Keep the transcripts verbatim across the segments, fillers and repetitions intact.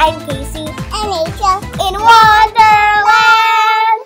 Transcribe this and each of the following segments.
I'm Casey and Rachel in Wonderland!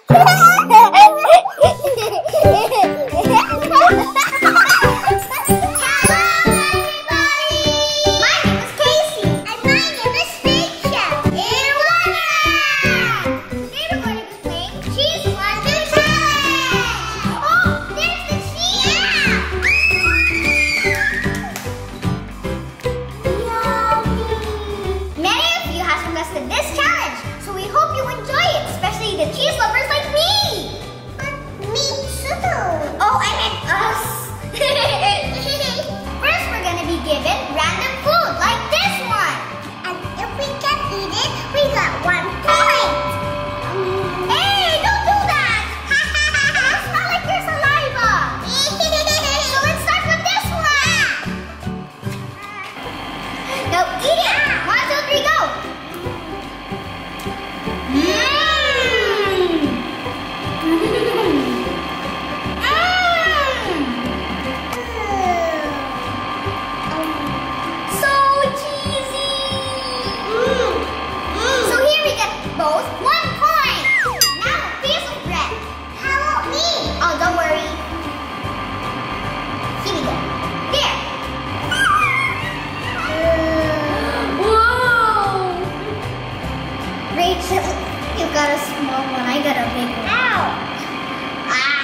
You got a small one, I got a big one. Ow! Ah!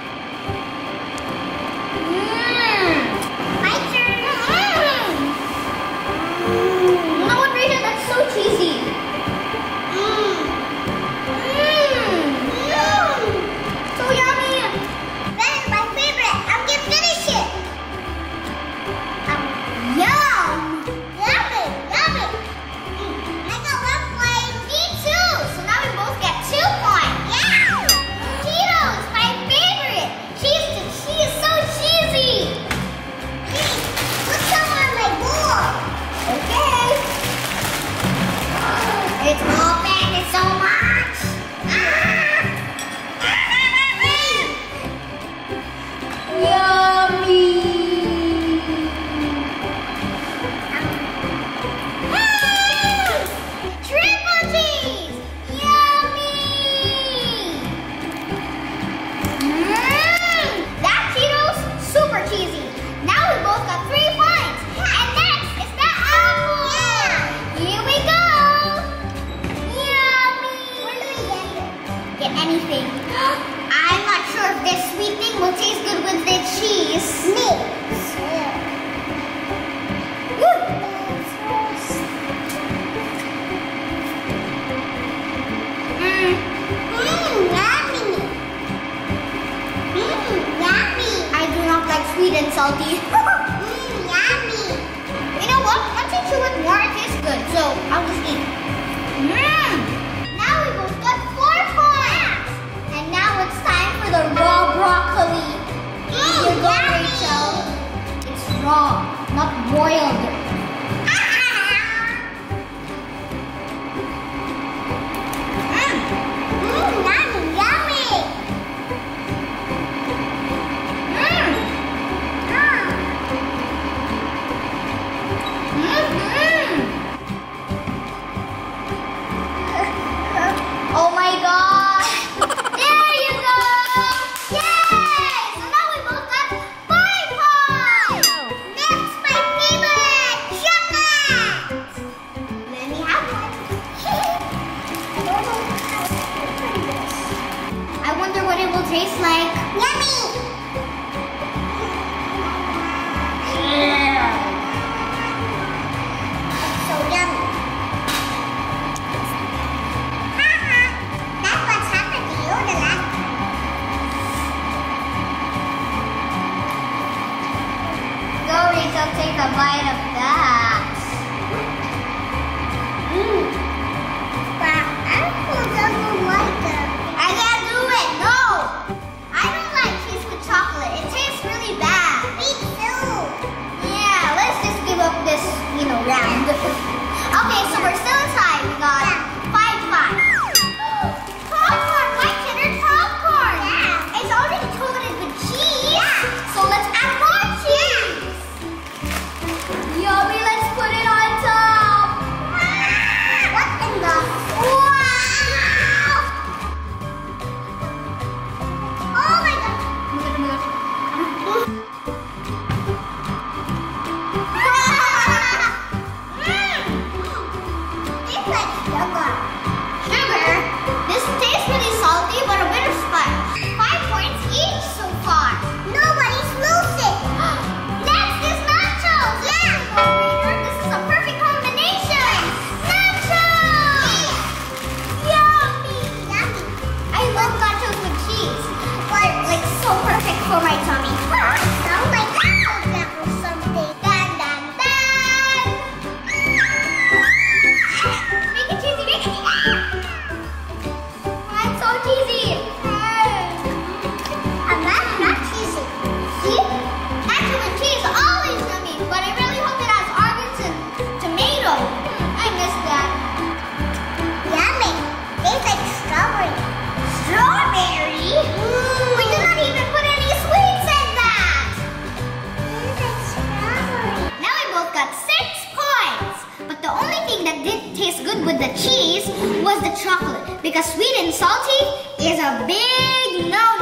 Mmm! My turn! Mmm! No one rated, that's so cheesy! Mmm! Mmm! Mmm! So yummy! That's my favorite! I'm gonna finish it! Um, yum! Yummy! Yummy! I got one point. Me too! So now we both get two points. Yeah! Cheetos, my favorite! Cheese to cheese, so cheesy! Hey, put some on my bowl. Okay. It's all back, it's so much. Ah! Yummy! Triple cheese! Yummy! Mmm! That Cheetos, super cheesy. Now we both got three points. And next is the apple. Here we go. Yummy! What do we get? Get anything. I'm not sure if this sweet thing will taste good with the cheese. Me. Woo! Mmm, yummy. Mmm, yummy. I do not like sweet and salty. Mmm, yummy. You know what? Once you chew it more, it tastes good. So I'll just eat. Mmm. Now we both got four points. And now it's time for the raw broccoli. Here you go, Rachel. It's raw, not boiled. Oh my gosh! There you go! Yay! So now we both got five points! Next, my favorite! Chocolate! Let me have one. I don't know how to open this. I wonder what it will taste like. Yummy! Yeah. It's so yummy. Rachel, take a bite of that. Mmm. But apple doesn't like it. I can't do it. No. I don't like cheese with tastes like sugar. Sugar? This tastes really salty but a bit of spice. Five points each so far. Nobody's losing. Next is nachos. Yeah. This is a perfect combination. Nachos! Yummy! Yummy. I love nachos with cheese. They're like so perfect for my tummy. Sounds like apple jam or something. Dun dun dun! Make it cheesy, make it cheesy! Oh, it's so cheesy! I'm not, not cheesy. See? Nacho and cheese are always yummy, but I really hope it has almonds and tomato. I miss that. Yummy. Tastes like strawberry. Strawberry? We did not even put any sweets in that! Tastes like strawberry. Now we both got six points. But the only thing that did taste good with the cheese was the chocolate. Because sweet and salty is a big no